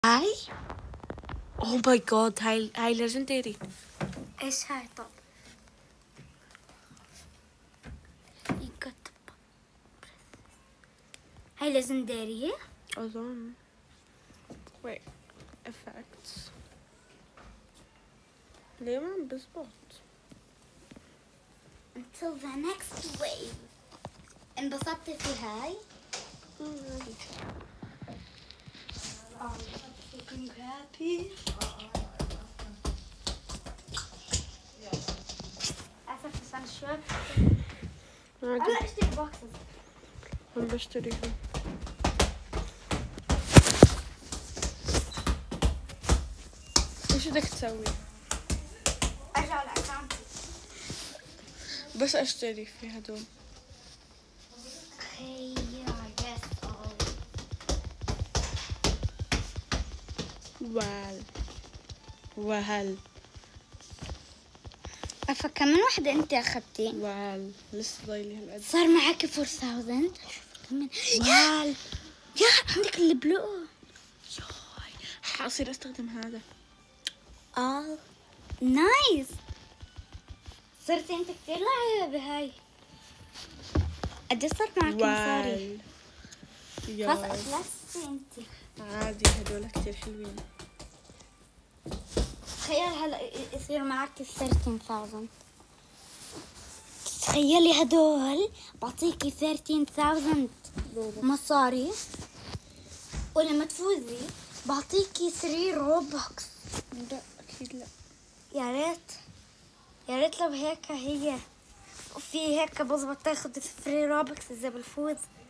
هاي اوه ماي جاد، هاي ليجندري. ايش هاي؟ طب هاي ليجندري اظن. wait effects ليه ما عم بزبط؟ until the next wave. انبسطت في هاي؟ I'm happy. اسف عشان شوي. عادي، هلا اشتري بوكسز. عم بشتريها. ايش بدك تسوي؟ ارجع لاكونتي. بس اشتري في هدول. Okay, yeah, I guess so. وهل كم من وحدة انت اخذتي؟ لسه ضايلي هالقد. صار معك 4000. كمان يا عندك البلو. حاصير استخدم هذا. نايس. صرتي انت كتير لعيبة بهاي. قديش صار معك مصاري؟ خلاص افلستي انت. عادي، هدول كتير حلوين. تخيل هلا يصير معك 13,000. تخيلي هدول بعطيكي 13,000 مصاري، ولما تفوزي بعطيكي 3 روبوكس. لا اكيد لا. يا ريت لو هيك هي وفي هيك بزبط تاخد 3 روبوكس اذا بنفوز.